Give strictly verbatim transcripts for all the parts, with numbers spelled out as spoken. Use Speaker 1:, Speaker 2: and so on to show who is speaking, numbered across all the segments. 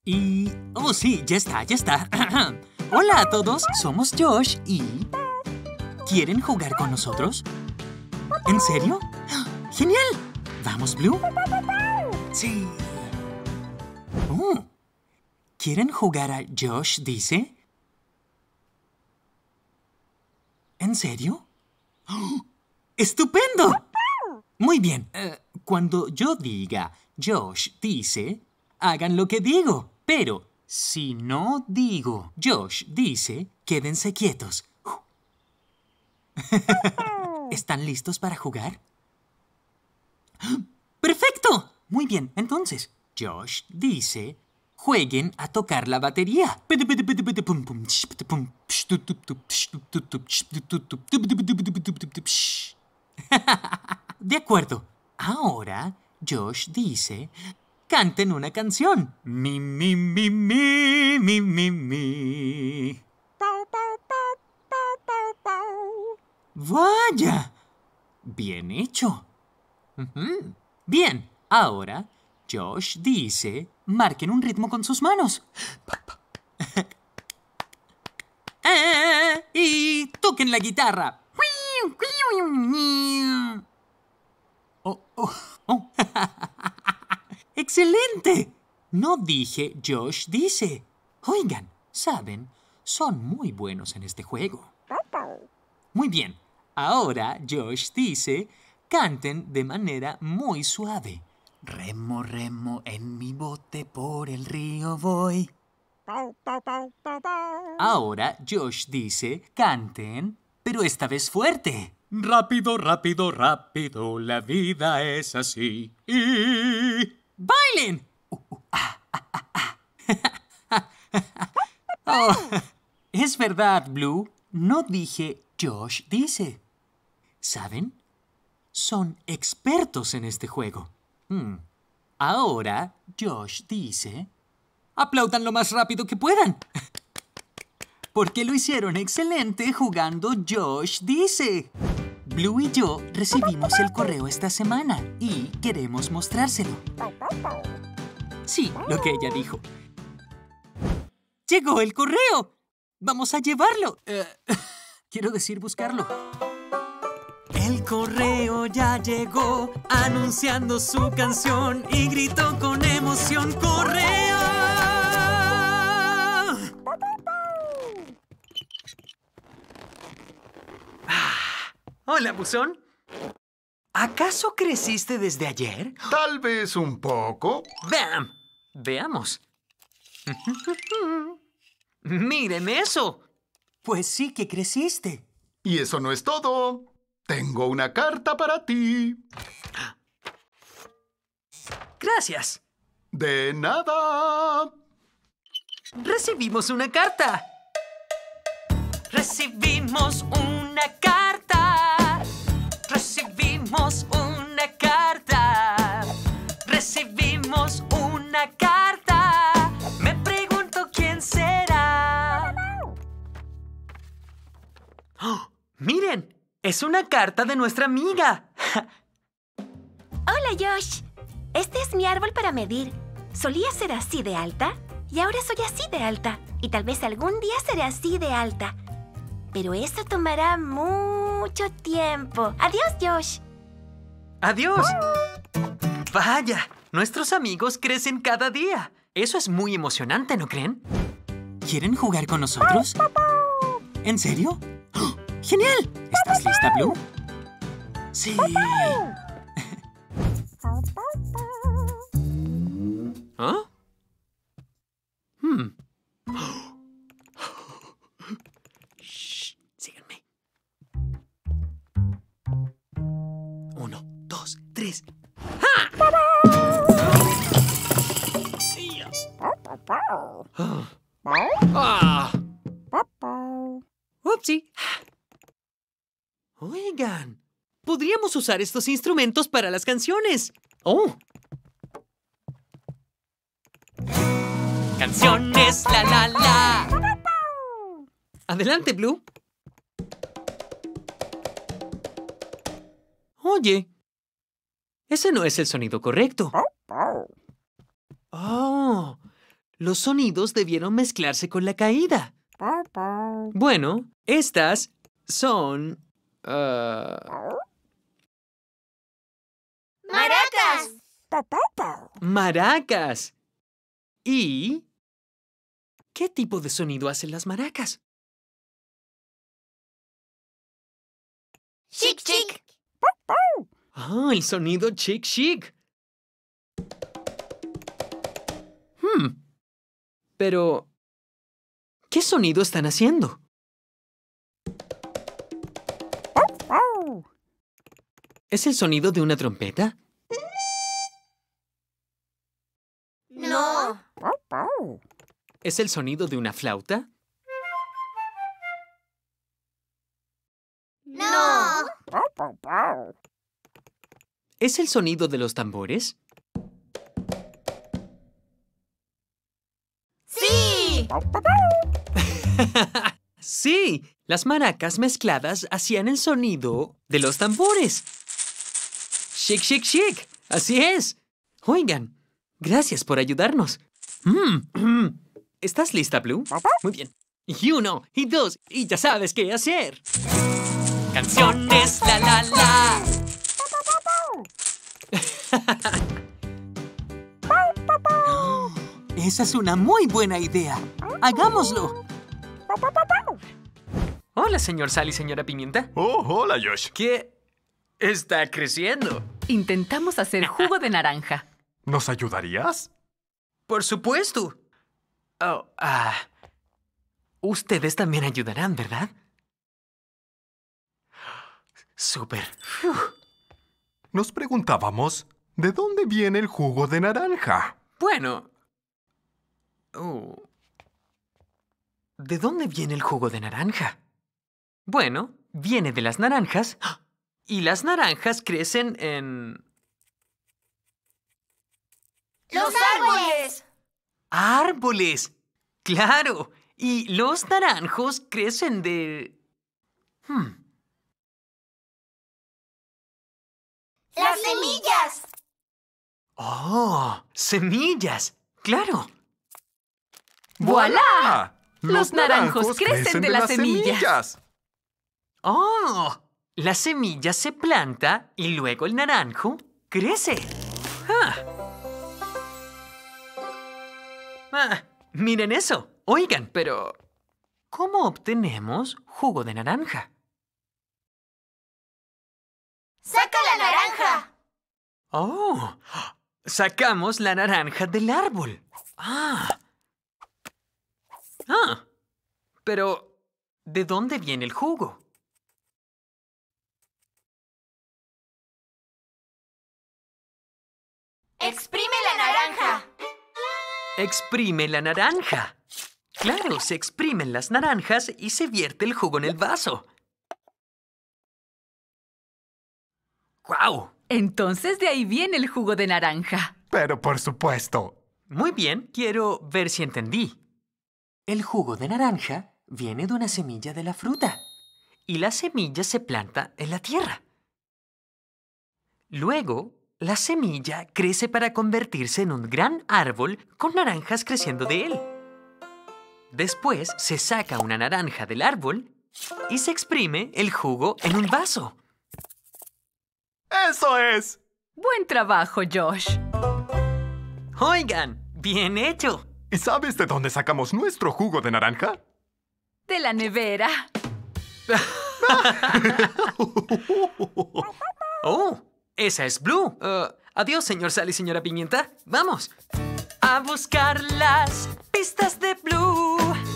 Speaker 1: Y... Oh, sí, ya está, ya está. Hola a todos, somos Josh y... ¿Quieren jugar con nosotros? ¿En serio? ¡Genial! ¿Vamos, Blue? Sí. Oh. ¿Quieren jugar a Josh dice? ¿En serio? ¡Oh! ¡Estupendo! Muy bien. Uh, cuando yo diga Josh dice, hagan lo que digo. Pero si no digo Josh dice, quédense quietos. ¿Están listos para jugar? ¡Perfecto! Muy bien, entonces, Josh dice, jueguen a tocar la batería. De acuerdo. Ahora, Josh dice, canten una canción. Mi, mi, mi, mi, mi, mi, mi. ¡Vaya! Bien hecho. Uh-huh. Bien, ahora Josh dice, marquen un ritmo con sus manos. eh, y toquen la guitarra. Oh, oh, oh. ¡Excelente! No dije Josh dice. Oigan, ¿saben? Son muy buenos en este juego. Muy bien. Ahora Josh dice, canten de manera muy suave. Remo, remo, en mi bote por el río voy. Ahora Josh dice, canten, pero esta vez fuerte. Rápido, rápido, rápido, la vida es así. Y... ¡bailen! Uh, uh, ah, ah, ah, ah. Oh, es verdad, Blue. No dije Josh dice. ¿Saben? Son expertos en este juego. Hmm. Ahora Josh dice... ¡aplaudan lo más rápido que puedan! Porque lo hicieron excelente jugando Josh dice. Blue y yo recibimos el correo esta semana y queremos mostrárselo. Sí, lo que ella dijo. ¡Llegó el correo! ¡Vamos a llevarlo! Uh, quiero decir buscarlo. El correo ya llegó anunciando su canción y gritó con emoción ¡correo! Ah, hola, buzón. ¿Acaso creciste desde ayer?
Speaker 2: Tal vez un poco.
Speaker 1: ¡Bam! Veamos. ¡Miren eso! Pues sí que creciste.
Speaker 2: Y eso no es todo. Tengo una carta para ti.
Speaker 1: Gracias.
Speaker 2: De nada.
Speaker 1: Recibimos una carta. Recibimos una carta. Recibimos una carta. Recibimos una carta. Me pregunto quién será. ¡Oh! ¡Miren! ¡Es una carta de nuestra amiga!
Speaker 3: Hola, Josh. Este es mi árbol para medir. Solía ser así de alta y ahora soy así de alta. Y tal vez algún día seré así de alta. Pero eso tomará mucho tiempo. Adiós, Josh.
Speaker 1: ¡Adiós! Vaya, nuestros amigos crecen cada día. Eso es muy emocionante, ¿no creen? ¿Quieren jugar con nosotros? ¿En serio? ¡Oh! ¡Genial! ¿Estás lista, Blue? Sí. ¿Ah? Hmm. Shh, síganme. Uno, dos, tres. ¡Ja! ¡Ah! ¡Upsi! Oigan, podríamos usar estos instrumentos para las canciones. ¡Oh! Canciones, la, la, la. Adelante, Blue. Oye, ese no es el sonido correcto. Oh, los sonidos debieron mezclarse con la caída. Bueno, estas son... Uh...
Speaker 3: ¡Maracas!
Speaker 1: ¡Maracas! ¿Y qué tipo de sonido hacen las maracas?
Speaker 3: ¡Chic, chic!
Speaker 1: Ah, el sonido chic, chic. Hmm. Pero, ¿qué sonido están haciendo? ¿Es el sonido de una trompeta?
Speaker 3: No.
Speaker 1: ¿Es el sonido de una flauta?
Speaker 3: No.
Speaker 1: ¿Es el sonido de los tambores?
Speaker 3: ¡Sí!
Speaker 1: Sí, las maracas mezcladas hacían el sonido de los tambores. Chic, chic, chic. Así es. Oigan, gracias por ayudarnos. Mm. ¿Estás lista, Blue? Muy bien. Y uno, y dos, y ya sabes qué hacer. Canciones, la, la, la. Esa es una muy buena idea. ¡Hagámoslo! Hola, señor Sal y señora Pimienta.
Speaker 2: Oh, hola, Josh.
Speaker 1: ¿Qué está creciendo?
Speaker 4: Intentamos hacer jugo de naranja.
Speaker 2: ¿Nos ayudarías?
Speaker 1: Por supuesto. Oh, ah. Ustedes también ayudarán, ¿verdad? Súper. Uf.
Speaker 2: Nos preguntábamos, ¿de dónde viene el jugo de naranja?
Speaker 1: Bueno. Oh. ¿De dónde viene el jugo de naranja? Bueno, viene de las naranjas. Y las naranjas crecen en...
Speaker 3: ¡Los árboles!
Speaker 1: ¡Árboles! ¡Claro! Y los naranjos crecen de... Hmm.
Speaker 3: ¡Las semillas!
Speaker 1: ¡Oh! ¡Semillas! ¡Claro!
Speaker 4: ¡Voilá! Los naranjos crecen de las semillas.
Speaker 1: ¡Oh! La semilla se planta y luego el naranjo crece. ¡Ah! Ah, miren eso. Oigan, pero... ¿cómo obtenemos jugo de naranja?
Speaker 3: ¡Saca la naranja!
Speaker 1: ¡Oh! Sacamos la naranja del árbol. ¡Ah! ¡Ah! Pero, ¿de dónde viene el jugo?
Speaker 3: ¡Exprime la naranja!
Speaker 1: Exprime la naranja. Claro, se exprimen las naranjas y se vierte el jugo en el vaso. ¡Guau!
Speaker 4: Entonces de ahí viene el jugo de naranja.
Speaker 2: Pero por supuesto.
Speaker 1: Muy bien, quiero ver si entendí. El jugo de naranja viene de una semilla de la fruta. Y la semilla se planta en la tierra. Luego, la semilla crece para convertirse en un gran árbol con naranjas creciendo de él. Después se saca una naranja del árbol y se exprime el jugo en un vaso.
Speaker 2: ¡Eso es!
Speaker 4: Buen trabajo, Josh.
Speaker 1: Oigan, bien hecho.
Speaker 2: ¿Y sabes de dónde sacamos nuestro jugo de naranja?
Speaker 4: De la nevera.
Speaker 1: Oh, esa es Blue. Uh, adiós, señor Sal y señora Pimienta. Vamos a buscar las pistas de Blue.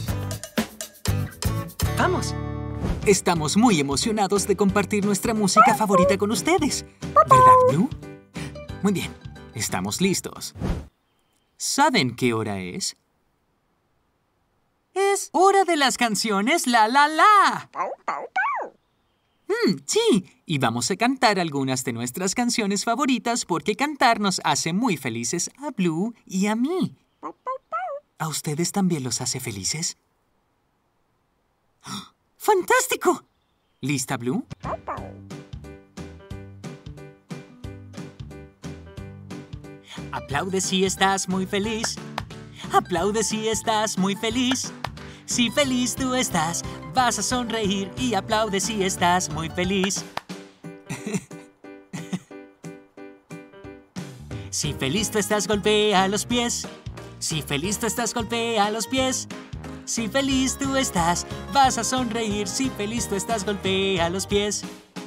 Speaker 1: Vamos. Estamos muy emocionados de compartir nuestra música favorita con ustedes. ¿Verdad, Blue? Muy bien, estamos listos. ¿Saben qué hora es? Es hora de las canciones La La La. Mm, sí, y vamos a cantar algunas de nuestras canciones favoritas porque cantar nos hace muy felices a Blue y a mí. ¿A ustedes también los hace felices? ¡Fantástico! ¿Lista, Blue? Aplaude si estás muy feliz. Aplaude si estás muy feliz. Si feliz tú estás, vas a sonreír y aplaude si estás muy feliz. Si feliz tú estás, golpea los pies. Si feliz tú estás, golpea los pies. Si feliz tú estás, vas a sonreír. Si feliz tú estás, golpea los pies.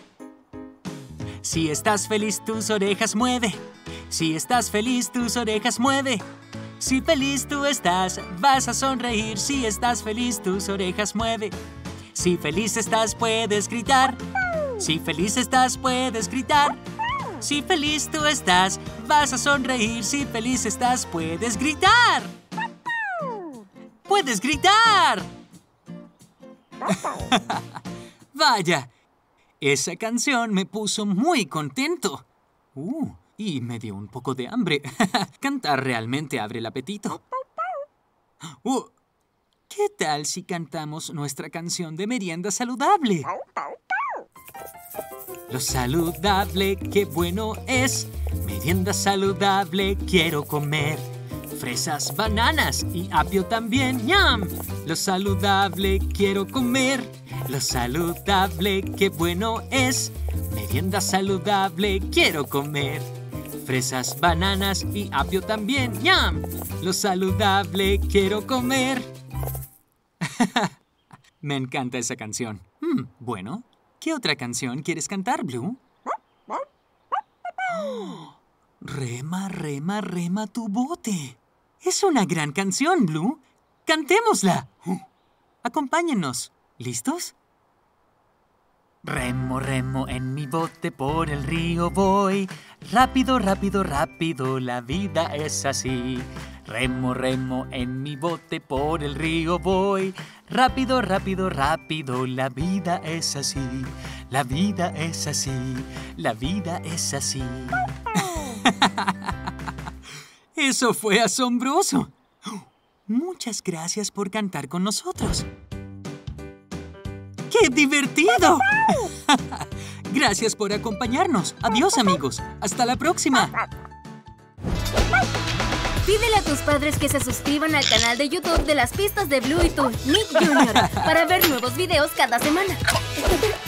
Speaker 1: Si estás feliz, tus orejas mueve. Si estás feliz, tus orejas mueve. Si feliz tú estás, vas a sonreír. Si estás feliz, tus orejas mueve. Si feliz estás, puedes gritar. Si feliz estás, puedes gritar. Si feliz tú estás, vas a sonreír. Si feliz estás, puedes gritar. ¡Puedes gritar! Vaya, esa canción me puso muy contento. Uh, y me dio un poco de hambre. Cantar realmente abre el apetito. Uh, ¿qué tal si cantamos nuestra canción de merienda saludable? Lo saludable, qué bueno es. Merienda saludable, quiero comer. Fresas, bananas y apio también, ¡ñam! Lo saludable, quiero comer. Lo saludable, qué bueno es. Merienda saludable, quiero comer. Fresas, bananas y apio también, ¡ñam! Lo saludable, quiero comer. Me encanta esa canción. Hmm, bueno, ¿qué otra canción quieres cantar, Blue? Oh, rema, rema, rema tu bote. Es una gran canción, Blue. ¡Cantémosla! Acompáñennos. ¿Listos? Remo, remo en mi bote por el río voy. Rápido, rápido, rápido, la vida es así. Remo, remo en mi bote por el río voy. Rápido, rápido, rápido, la vida es así. La vida es así. La vida es así. ¡Eso fue asombroso! Muchas gracias por cantar con nosotros. ¡Qué divertido! Gracias por acompañarnos. Adiós, amigos. Hasta la próxima.
Speaker 4: Pídele a tus padres que se suscriban al canal de YouTube de las pistas de Blue y tú, Nick junior, para ver nuevos videos cada semana.